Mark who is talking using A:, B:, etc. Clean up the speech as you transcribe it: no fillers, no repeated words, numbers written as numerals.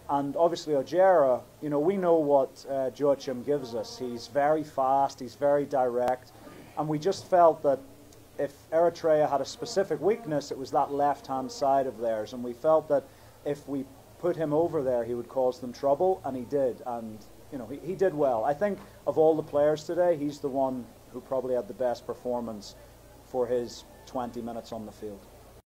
A: And obviously Ojera, you know, we know what Joachim gives us. He's very fast, he's very direct, and we just felt that if Eritrea had a specific weakness, it was that left-hand side of theirs, and we felt that if we put him over there, he would cause them trouble, and he did, and you know, he did well. I think of all the players today, he's the one who probably had the best performance for his 20 minutes on the field.